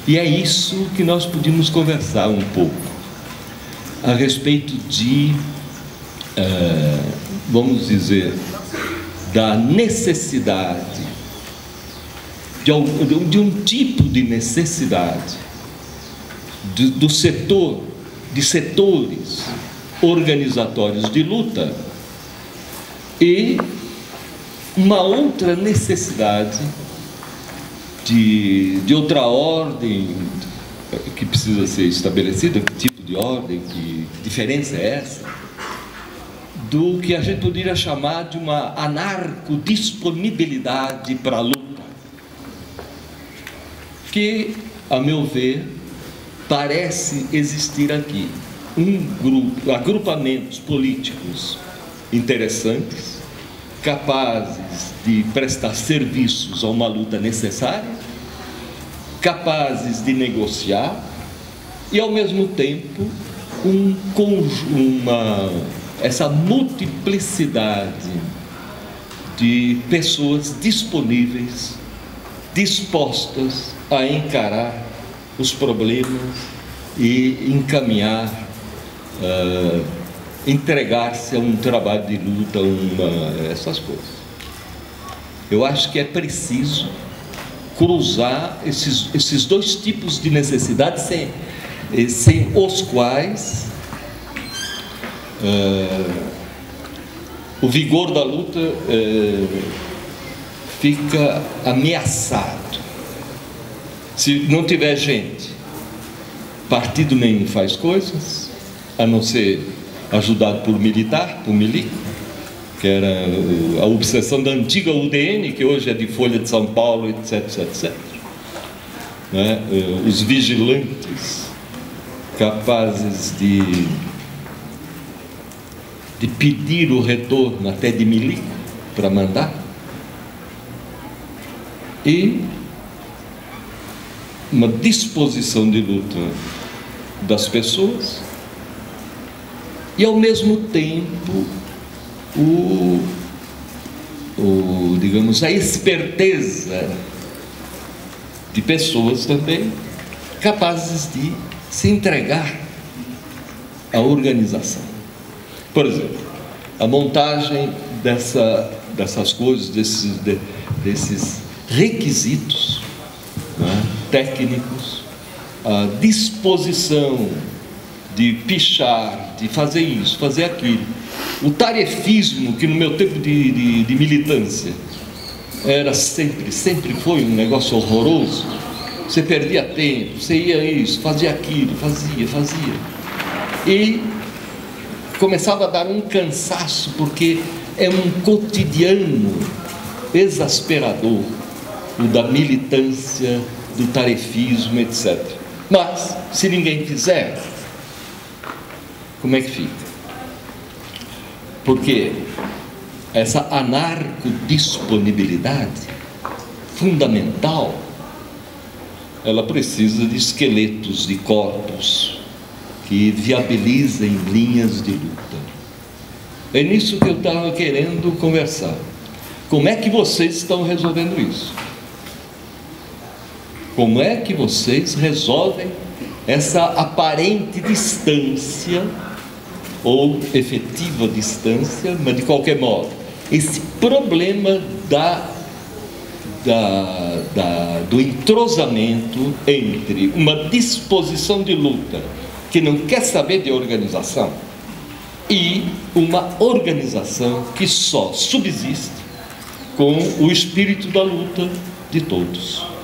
E é isso que nós podíamos conversar um pouco a respeito de, vamos dizer, da necessidade, de um tipo de necessidade do setor, de setores organizatórios de luta, e uma outra necessidade de outra ordem que precisa ser estabelecida. Que tipo de ordem, que diferença é essa? Do que a gente poderia chamar de uma anarcodisponibilidade para a luta, que, a meu ver, parece existir aqui agrupamentos políticos interessantes, capazes de prestar serviços a uma luta necessária, capazes de negociar e, ao mesmo tempo, essa multiplicidade de pessoas disponíveis, dispostas a encarar os problemas e encaminhar, entregar-se a um trabalho de luta, essas coisas. Eu acho que é preciso cruzar esses dois tipos de necessidades, sem os quais o vigor da luta fica ameaçado. Se não tiver gente, partido nenhum faz coisas, a não ser ajudado por militar, por milico, que era a obsessão da antiga UDN, que hoje é de Folha de São Paulo, etc, etc. Né? Os vigilantes capazes de pedir o retorno até de milico para mandar, e uma disposição de luta das pessoas, e ao mesmo tempo digamos, a esperteza de pessoas também capazes de se entregar à organização. Por exemplo, a montagem dessas coisas, desses requisitos, né, técnicos, a disposição de pichar, de fazer isso, fazer aquilo, o tarefismo, que no meu tempo de militância era sempre foi um negócio horroroso. Você perdia tempo, você ia isso, fazia aquilo, fazia, e começava a dar um cansaço, porque é um cotidiano exasperador, o da militância, do tarefismo, etc. Mas, se ninguém fizer, como é que fica? Porque essa anarcodisponibilidade fundamental, ela precisa de esqueletos, de corpos que viabilizem linhas de luta. É nisso que eu estava querendo conversar. Como é que vocês estão resolvendo isso? Como é que vocês resolvem essa aparente distância, ou efetiva distância, mas de qualquer modo, esse problema do entrosamento entre uma disposição de luta que não quer saber de organização e uma organização que só subsiste com o espírito da luta de todos.